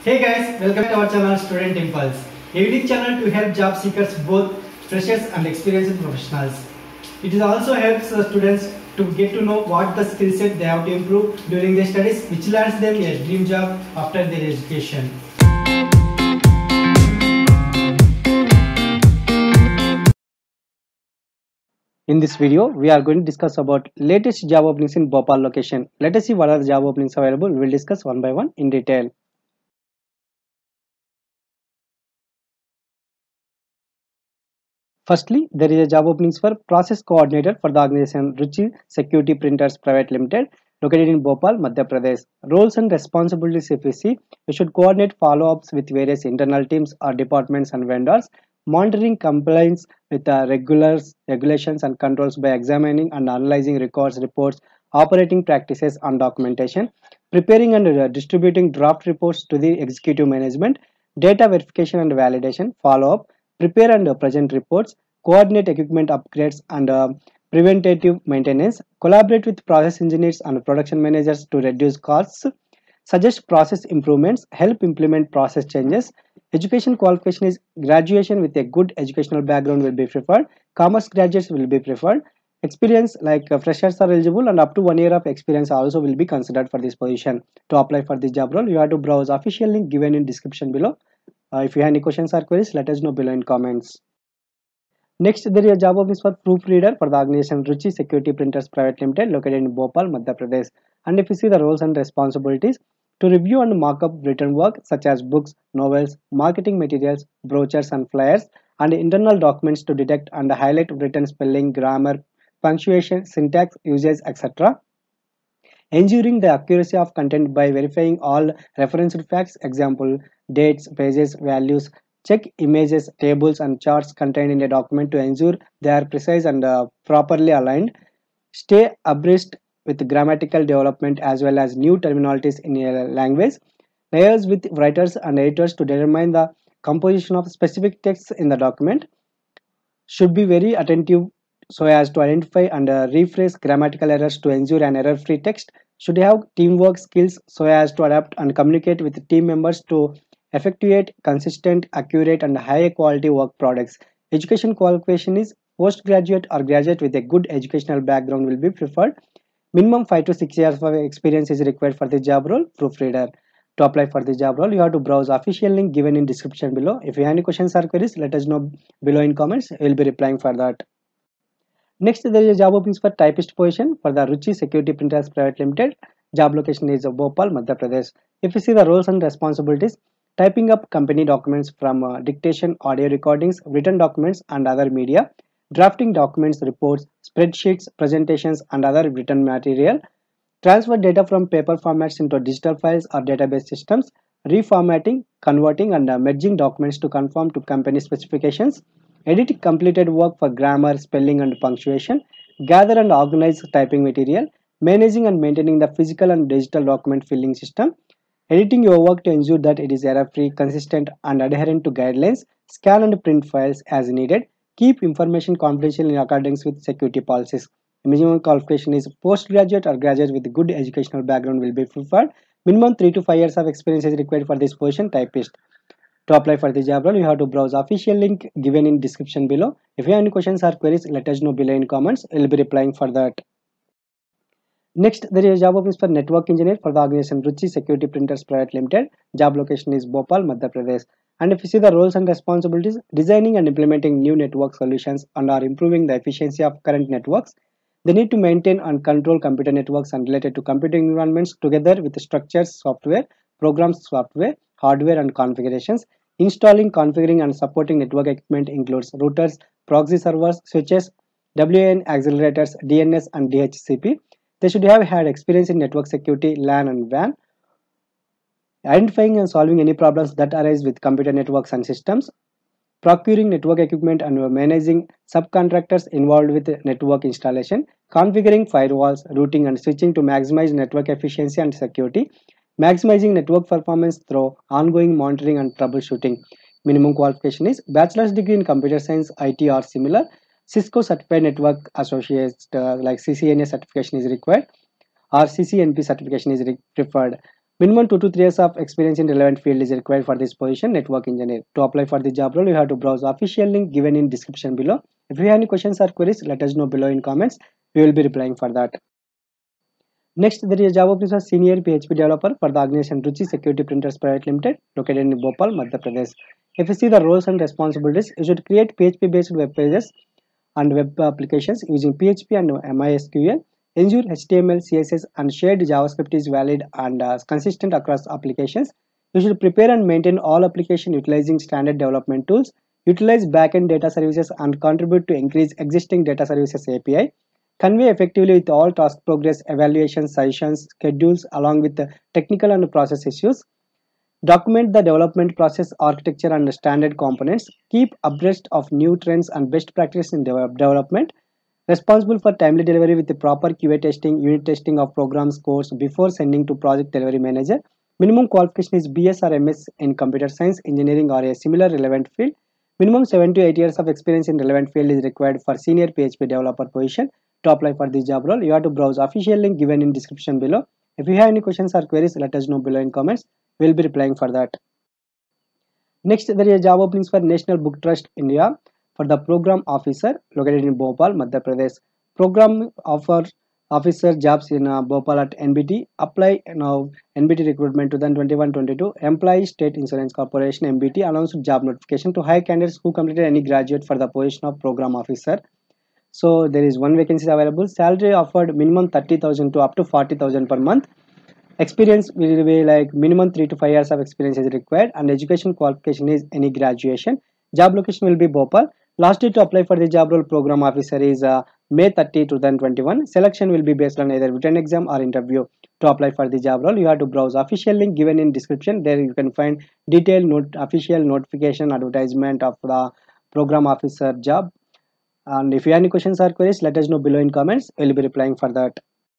Hey guys, welcome to our channel Student Impulse, a unique channel to help job seekers, both freshers and experienced professionals. It is also helps students to get to know what the skill set they have to improve during their studies, which lands them a dream job after their education. In this video, we are going to discuss about latest job openings in Bhopal location. Let us see what are the job openings available. We will discuss one by one in detail. Firstly, there is a job openings for process coordinator for the organization Ruchi Security Printers Private Limited, located in Bhopal, Madhya Pradesh. Roles and responsibilities: if we see, we should coordinate follow-ups with various internal teams or departments and vendors, monitoring compliance with regulations and controls by examining and analyzing records, reports, operating practices and documentation, preparing and distributing draft reports to the executive management, data verification and validation, follow-up, prepare and present reports, coordinate equipment upgrades and preventative maintenance, collaborate with process engineers and production managers to reduce costs, suggest process improvements, help implement process changes. Education qualification is graduation with a good educational background will be preferred. Commerce graduates will be preferred. Experience like freshers are eligible, and up to 1 year of experience also will be considered for this position. To apply for this job role, you have to browse official link given in description below. If you have any questions or queries, let us know below in comments. Next, there is a job office for proofreader for the organization Ruchi Security Printers Private Limited, located in Bhopal, Madhya Pradesh. And if you see the roles and responsibilities, to review and mark up written work such as books, novels, marketing materials, brochures and flyers, and internal documents to detect and highlight written spelling, grammar, punctuation, syntax, usage, etc. Ensuring the accuracy of content by verifying all referenced facts, example, dates, pages, values. Check images, tables, and charts contained in a document to ensure they are precise and properly aligned. Stay abreast with grammatical development as well as new terminologies in a language. Liaise with writers and editors to determine the composition of specific texts in the document. Should be very attentive so as to identify and rephrase grammatical errors to ensure an error-free text. Should have teamwork skills so as to adapt and communicate with team members to effectuate consistent, accurate, and high quality work products. Education qualification is postgraduate or graduate with a good educational background will be preferred. Minimum 5 to 6 years of experience is required for the job role, proofreader. To apply for the job role, you have to browse official link given in description below. If you have any questions or queries, let us know below in comments. We will be replying for that. Next, there is a job openings for typist position for the Ruchi Security Printers Private Limited. Job location is Bhopal, Madhya Pradesh. If you see the roles and responsibilities, typing up company documents from dictation, audio recordings, written documents, and other media, drafting documents, reports, spreadsheets, presentations, and other written material, transfer data from paper formats into digital files or database systems, reformatting, converting, and merging documents to conform to company specifications, edit completed work for grammar, spelling, and punctuation, gather and organize typing material, managing and maintaining the physical and digital document filling system, editing your work to ensure that it is error-free, consistent, and adherent to guidelines, scan and print files as needed, keep information confidential in accordance with security policies. Minimum qualification is postgraduate or graduate with good educational background will be preferred. Minimum 3 to 5 years of experience is required for this position, typist. To apply for the job role, you have to browse official link given in description below. If you have any questions or queries, let us know below in comments. We will be replying for that. Next, there is a job openings for network engineer for the organization Ruchi Security Printers Private Limited. Job location is Bhopal, Madhya Pradesh. And if you see the roles and responsibilities, designing and implementing new network solutions and are improving the efficiency of current networks. They need to maintain and control computer networks and related to computing environments together with structures, software, programs, software, hardware, and configurations. Installing, configuring, and supporting network equipment includes routers, proxy servers, switches, WAN accelerators, DNS, and DHCP. They should have had experience in network security, LAN and WAN, identifying and solving any problems that arise with computer networks and systems, procuring network equipment and managing subcontractors involved with network installation, configuring firewalls, routing and switching to maximize network efficiency and security, maximizing network performance through ongoing monitoring and troubleshooting. Minimum qualification is bachelor's degree in computer science, IT or similar. Cisco Certified Network Associate like CCNA certification is required or CCNP certification is preferred. Minimum 2 to 3 years of experience in relevant field is required for this position, network engineer. To apply for the job role, you have to browse the official link given in description below. If you have any questions or queries, let us know below in comments. We will be replying for that. Next, there is a job opening for senior PHP developer for the organization Ruchi Security Printers Private Limited, located in Bhopal, Madhya Pradesh. If you see the roles and responsibilities, you should create PHP-based web pages and web applications using PHP and MySQL. Ensure HTML, CSS, and shared JavaScript is valid and consistent across applications. You should prepare and maintain all applications utilizing standard development tools. Utilize backend data services and contribute to increase existing data services API. Convey effectively with all task progress, evaluations, sessions, schedules, along with the technical and process issues. Document the development process, architecture, and standard components. Keep abreast of new trends and best practice in development. Responsible for timely delivery with the proper QA testing, unit testing of programs codes before sending to project delivery manager. Minimum qualification is BS or MS in computer science, engineering, or a similar relevant field. Minimum 7 to 8 years of experience in relevant field is required for senior PHP developer position. To apply for this job role, you have to browse official link given in description below. If you have any questions or queries, let us know below in comments. We will be replying for that. Next, there is a job openings for National Book Trust India for the program officer located in Bhopal, Madhya Pradesh. Program officer jobs in Bhopal at NBT. Apply now NBT recruitment 2021-22. Employee State Insurance Corporation NBT announced job notification to hire candidates who completed any graduate for the position of program officer. So there is one vacancy available. Salary offered minimum 30,000 to up to 40,000 per month. Experience will be like minimum 3 to 5 years of experience is required, and education qualification is any graduation. Job location will be Bhopal. Last date to apply for the job role program officer is May 30, 2021. Selection will be based on either written exam or interview. To apply for the job role, you have to browse official link given in description. There you can find detailed official notification advertisement of the program officer job. And if you have any questions or queries, let us know below in comments. We will be replying for that.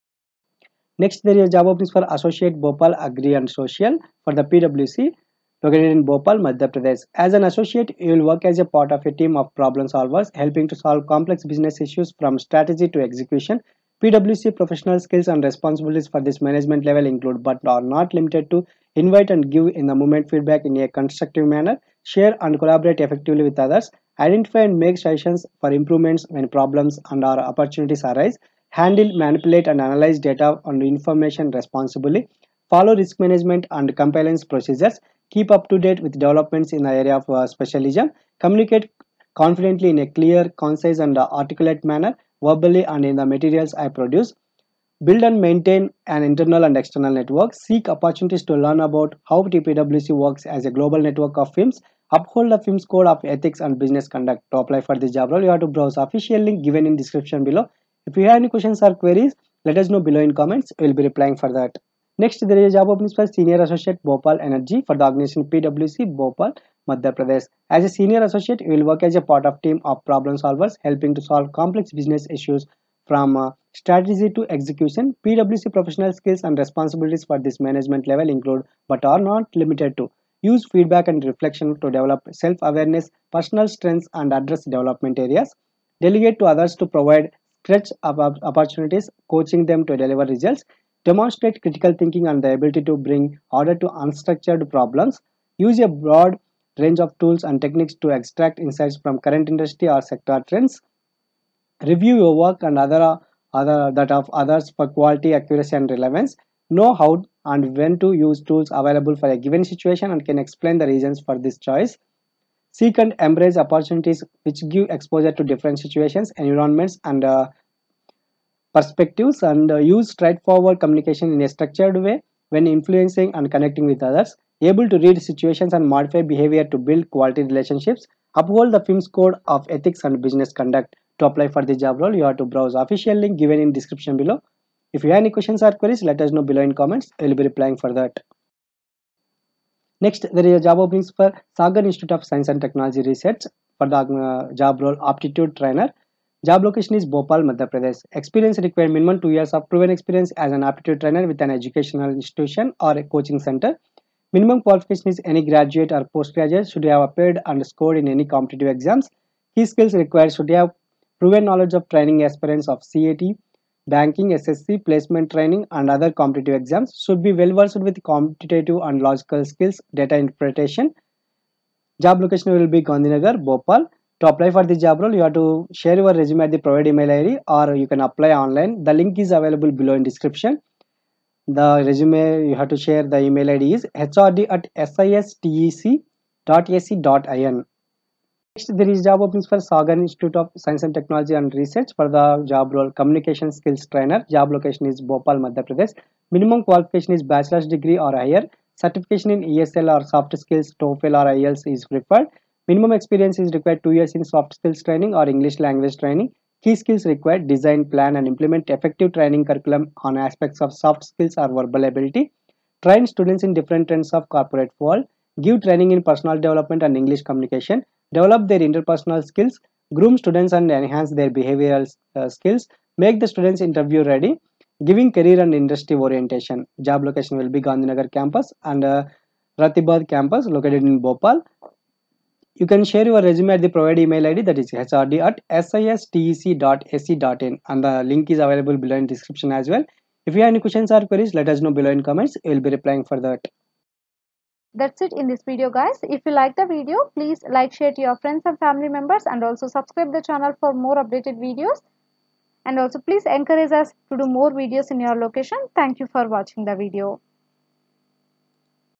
Next, there is a job openings for Associate Bhopal Agri and Social for the PwC located in Bhopal, Madhya Pradesh. As an associate, you will work as a part of a team of problem solvers, helping to solve complex business issues from strategy to execution. PwC professional skills and responsibilities for this management level include, but are not limited to, invite and give in the moment feedback in a constructive manner, share and collaborate effectively with others, identify and make suggestions for improvements when problems and or opportunities arise, handle, manipulate, and analyze data and information responsibly, follow risk management and compliance procedures, keep up to date with developments in the area of specialism, communicate confidently in a clear, concise, and articulate manner, verbally and in the materials I produce, build and maintain an internal and external network, seek opportunities to learn about how TPWC works as a global network of firms, uphold the firm's code of ethics and business conduct. To apply for this job role, you have to browse official link given in description below. If you have any questions or queries, let us know below in comments. We will be replying for that. Next, there is a job opening for Senior Associate Bhopal Energy for the organization PwC Bhopal, Madhya Pradesh. As a senior associate, you will work as a part of team of problem solvers, helping to solve complex business issues from strategy to execution. PwC professional skills and responsibilities for this management level include, but are not limited to, use feedback and reflection to develop self-awareness, personal strengths, and address development areas. Delegate to others to provide stretch opportunities, coaching them to deliver results. Demonstrate critical thinking and the ability to bring order to unstructured problems. Use a broad range of tools and techniques to extract insights from current industry or sector trends. Review your work and other that of others for quality, accuracy, and relevance. Know how and when to use tools available for a given situation and can explain the reasons for this choice. Seek and embrace opportunities which give exposure to different situations, environments, and perspectives, and use straightforward communication in a structured way when influencing and connecting with others. Able to read situations and modify behavior to build quality relationships. Uphold the firm's code of ethics and business conduct. To apply for the job role, you have to browse official link given in description below. If you have any questions or queries, let us know below in comments. I will be replying for that. Next, there is a job openings for Sagar Institute of Science and Technology Research for the job role aptitude trainer. Job location is Bhopal, Madhya Pradesh. Experience required minimum 2 years of proven experience as an aptitude trainer with an educational institution or a coaching center. Minimum qualification is any graduate or postgraduate should have appeared and scored in any competitive exams. Key skills required should have proven knowledge of training aspirants of CAT, banking, SSC, placement training, and other competitive exams. Should be well versed with quantitative and logical skills, data interpretation. Job location will be Gandhinagar, Bhopal. To apply for the job role, you have to share your resume at the provided email ID, or you can apply online. The link is available below in description. The resume you have to share, the email ID is hrd@sistec.ac.in. Next, there is job openings for Sagar Institute of Science and Technology and Research for the job role Communication Skills Trainer. Job location is Bhopal, Madhya Pradesh. Minimum qualification is bachelor's degree or higher. Certification in ESL or soft skills, TOEFL or IELTS is preferred. Minimum experience is required 2 years in soft skills training or English language training. Key skills required: design, plan, and implement effective training curriculum on aspects of soft skills or verbal ability. Train students in different trends of corporate world. Give training in personal development and English communication. Develop their interpersonal skills. Groom students and enhance their behavioral skills. Make the students interview ready. Giving career and industry orientation. Job location will be Gandhinagar campus and Ratibad campus located in Bhopal. You can share your resume at the provided email ID, that is hrd@sistec.ac.in, and the link is available below in description as well. If you have any questions or queries, let us know below in comments. We will be replying for that. That's it in this video, guys. If you like the video, please like, share to your friends and family members, and also subscribe the channel for more updated videos. And also please encourage us to do more videos in your location. Thank you for watching the video.